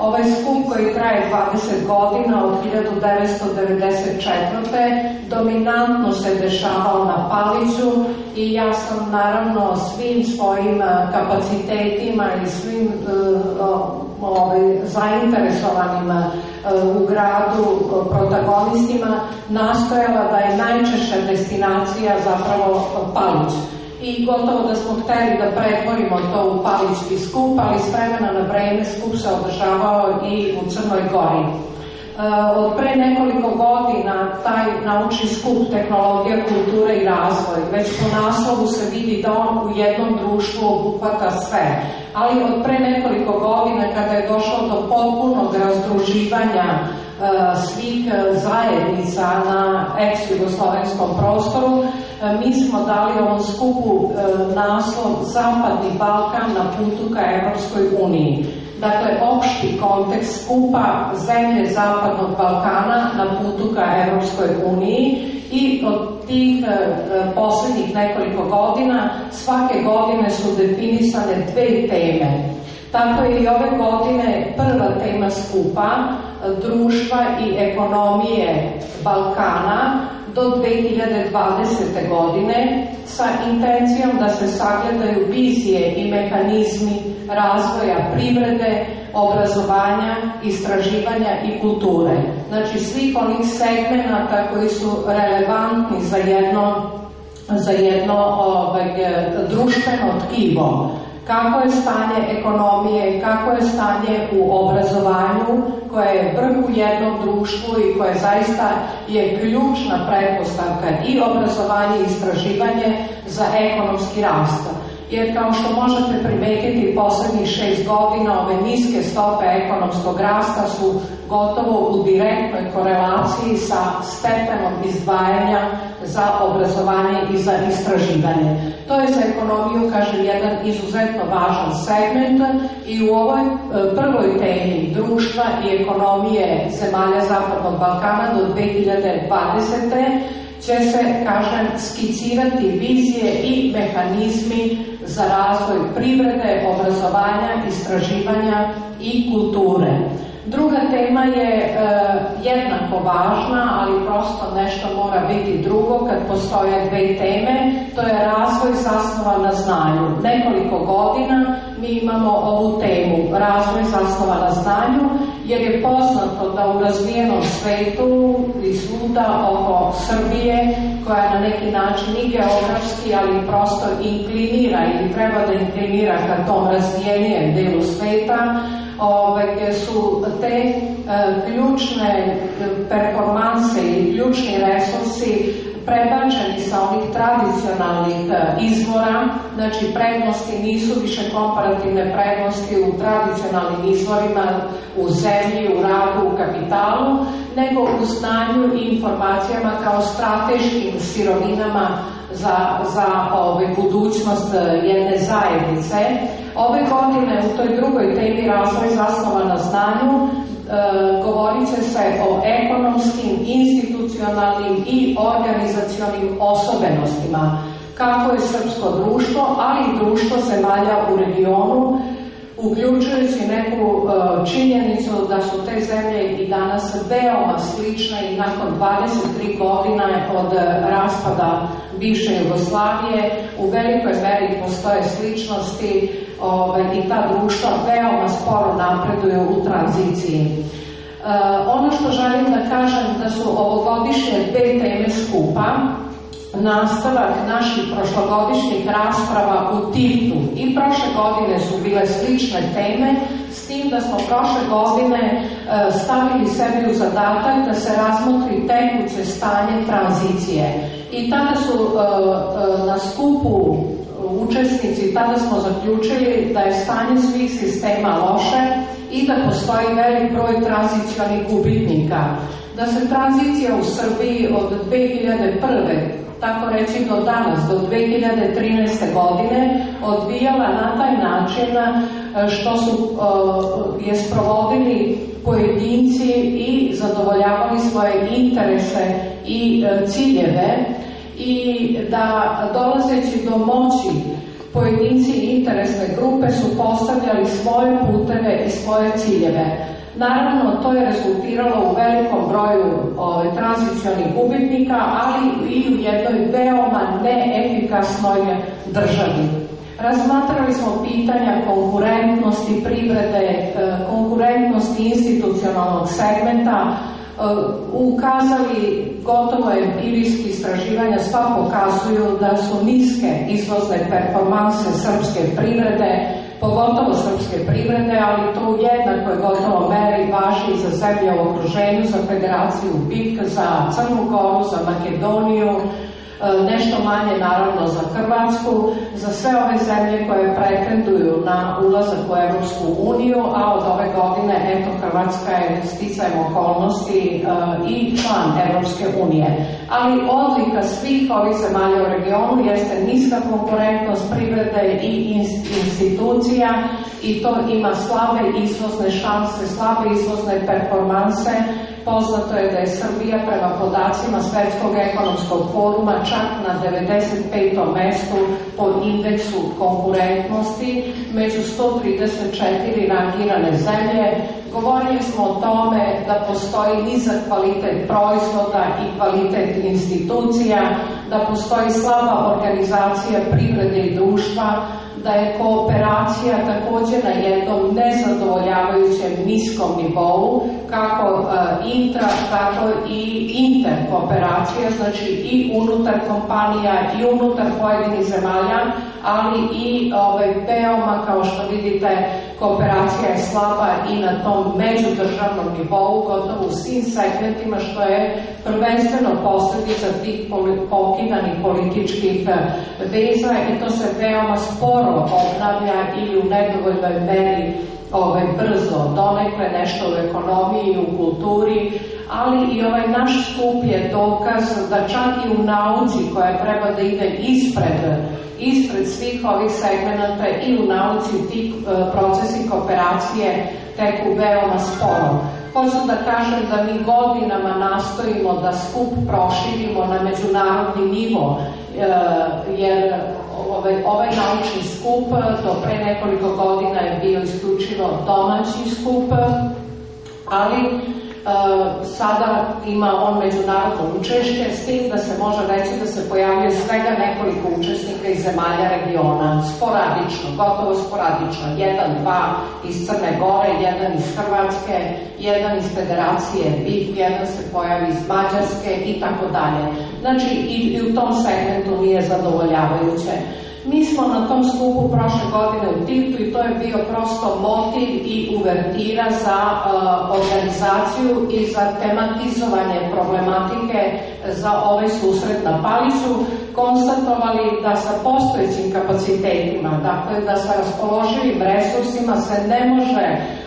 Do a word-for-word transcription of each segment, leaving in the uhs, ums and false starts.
Ovaj skup koji traje dvadeset godina od hiljadu devetsto devedeset četvrte. dominantno se dešavao na Paliću i ja sam naravno svim svojim kapacitetima i svim ovaj, zainteresovanim u gradu protagonistima nastojala da je najčešća destinacija zapravo Palić. I gotovo da smo hteli da pretvorimo to u Palićki skup, ali s vremena na vreme skup se održavao i u Crnoj Gori. Od pre nekoliko godina taj naučni skup tehnologija, kulture i razvoj, već po naslovu se vidi da on u jednom društvu obuhvata sve. Ali od pre nekoliko godina kada je došlo do potpunog razdruživanja svih zajednica na ex-jugoslovenskom prostoru, mi smo dali ovom skupu naslov Zapadni Balkan na putu ka Evropskoj uniji. Dakle, opšti kontekst skupa zemlje Zapadnog Balkana na putu ka Evropskoj uniji i od tih e, poslednjih nekoliko godina svake godine su definisane dve teme. Tako je i ove godine prva tema skupa društva i ekonomije Balkana do dve hiljade dvadesete. godine sa intencijom da se sagledaju vizije i mehanizmi razvoja privrede, obrazovanja, istraživanja i kulture. Znači svih onih segmenata koji su relevantni za jedno, za jedno ovaj, društveno tkivo. Kako je stanje ekonomije, kako je stanje u obrazovanju, koje je vrh u jednom društvu i koje zaista je ključna pretpostavka i obrazovanje i istraživanje za ekonomski rast. Jer kao što možete primetiti, poslednjih šest godina ove niske stope ekonomskog rasta su gotovo u direktnoj korelaciji sa stepenom izdvajanja za obrazovanje i za istraživanje. To je za ekonomiju, kažem, jedan izuzetno važan segment i u ovoj prvoj temi društva i ekonomije zemalja Zapadnog Balkana do dve hiljade dvadesete. će se, kažem, skicirati vizije i mehanizmi za razvoj privrede, obrazovanja, istraživanja i kulture. Druga tema je e, jednako važna, ali prosto nešto mora biti drugo kad postoje dve teme, to je razvoj zasnovan na znanju. Nekoliko godina mi imamo ovu temu, razvoj zasnovan na znanju, jer je poznato da u razvijenom svetu i svuda oko Srbije, koja na neki način i geografski, ali prosto inklinira ili treba da inklinira ka tom razvijenijem delu sveta, Ove, su te e, ključne performanse i ključni resursi prebačeni sa onih tradicionalnih e, izvora, znači prednosti nisu više komparativne prednosti u tradicionalnim izvorima, u zemlji, u radu, u kapitalu, nego u znanju i informacijama kao strateškim sirovinama za, za ove, budućnost jedne zajednice. Ove godine u toj drugoj temi razvoj zasnovan na znanju e, govorit će se o ekonomskim, institucionalnim i organizacionim osobenostima, kako je srpsko društvo, ali i društvo zemalja u regionu, uključujući neku e, činjenicu da su te zemlje i danas veoma slične i nakon dvadeset tri godina od raspada bivše Jugoslavije u velikoj meri postoje sličnosti ove, i ta društva veoma sporo napreduju u tranziciji. E, ono što želim da kažem da su ovogodišnje dve teme skupa nastavak naših prošlogodišnjih rasprava u Tivtu. I prošle godine su bile slične teme, s tim da smo prošle godine e, stavili sebi u zadatak da se razmotri tekuće stanje tranzicije. I tada su e, e, na skupu učesnici, tada smo zaključili da je stanje svih sistema loše i da postoji velik broj tranzicionih gubitnika. Da se tranzicija u Srbiji od dve hiljade prve tako reći do danas, do dve hiljade trinaeste. godine, odvijala na taj način što su uh, je sprovodili pojedinci i zadovoljavali svoje interese i uh, ciljeve i da dolazeći do moći pojedinci i interesne grupe su postavljali svoje puteve i svoje ciljeve. Naravno, to je rezultiralo u velikom broju ove, tranzicionih gubitnika, ali i u jednoj veoma neefikasnoj državi. Razmatrali smo pitanja konkurentnosti privrede, konkurentnosti institucionalnog segmenta, ukazali gotovo empirijski istraživanja sva pokazuju da su niske izvozne performanse srpske privrede, pogotovo srpske privrede, ali to u jednakoj gotovo meri važi i za zemlje u okruženju, za Federaciju B I K, za Crnu Goru, za Makedoniju, nešto manje naravno za Hrvatsku, za sve ove zemlje koje pretenduju na ulazak u Evropsku uniju, a od ove godine eto Hrvatska je sticajem okolnosti i član Evropske unije. Ali odlika svih ovih zemalja u regionu jeste niska konkurentnost privrede i institucija i to ima slabe izvozne šanse, slabe izvozne performanse. Poznato je da je Srbija prema podacima Svetskog ekonomskog foruma čak na devedeset petom mestu po indeksu konkurentnosti među sto trideset četiri rangirane zemlje. Govorili smo o tome da postoji nizak kvalitet proizvoda i kvalitet institucija, da postoji slaba organizacija privrede i društva, da je kooperacija također na jednom nezadovoljavajućem niskom nivou, kako intra, tako i interkooperacija, znači i unutar kompanija i unutar pojedinih zemalja, ali i ovaj, veoma, kao što vidite, kooperacija je slaba i na tom međudržavnom nivou, gotovo u svim segmentima, što je prvenstveno posljedica tih pokidanih političkih veza i to se veoma sporo obnavlja ili u nedovoljnoj meri ovaj, brzo, donekle nešto u ekonomiji, u kulturi, ali i ovaj naš skup je dokaz da čak i u nauci koja treba da ide ispred ispred svih ovih segmenata i u nauci ti procesi kooperacije teku veoma sporo. Hoću da kažem da mi godinama nastojimo da skup proširimo na međunarodni nivo, jer ovaj, ovaj naučni skup do pre nekoliko godina je bio isključivo domaći skup, ali Uh, sada ima on međunarodno učešće, s tim da se može reći da se pojavljuje svega nekoliko učesnika iz zemalja regiona, sporadično, gotovo sporadično, jedan, dva iz Crne Gore, jedan iz Hrvatske, jedan iz Federacije B I K, jedan se pojavi iz Mađarske i tako dalje. Znači i, i u tom segmentu nije zadovoljavajuće. Mi smo na tom skupu prošle godine u Tivtu i to je bio prosto motiv i uvertira za uh, organizaciju i za tematizovanje problematike za ovaj susret na Paliću, konstatovali da sa postojećim kapacitetima, dakle da sa raspoloživim resursima se ne može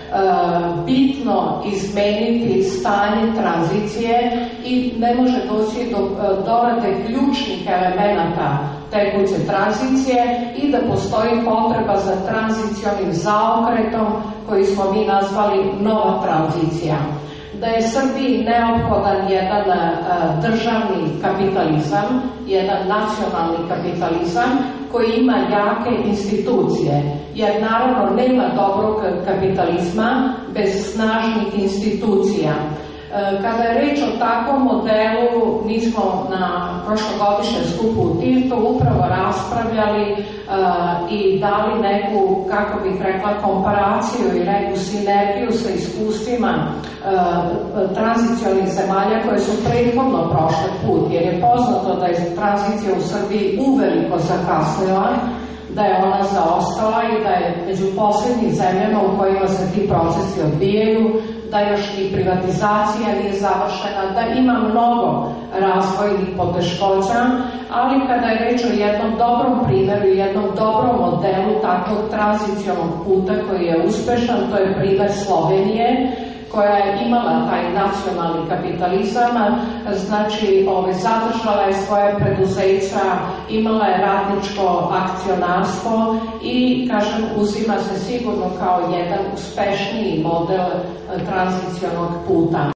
uh, bitno izmeniti stanje tranzicije i ne može doći do uh, dorade ključnih elemenata tekuće tranzicije i da postoji potreba za tranzicionim zaokretom koji smo mi nazvali nova tranzicija. Da je Srbiji neophodan jedan uh, državni kapitalizam, jedan nacionalni kapitalizam koji ima jake institucije, jer naravno nema dobrog kapitalizma bez snažnih institucija. Kada je reč o takvom modelu, mi smo na prošlogodišnjem skupu u Tivtu upravo raspravljali uh, i dali neku, kako bih rekla, komparaciju i neku sinergiju sa iskustvima uh, tranzicionih zemalja koje su prethodno prošle put, jer je poznato da je tranzicija u Srbiji uveliko zakasnila, da je ona zaostala i da je među posljednjim zemljama u kojima se ti procesi odvijaju, da još i privatizacija nije završena, da ima mnogo razvojnih poteškoća, ali kada je reč o jednom dobrom primjeru i jednom dobrom modelu takvog tranzicionog puta koji je uspešan, to je primjer Slovenije, koja je imala taj nacionalni kapitalizam, znači ove, zadržala je svoje preduzeća, imala je radničko akcionarstvo i, kažem, uzima se sigurno kao jedan uspešniji model tranzicionog puta.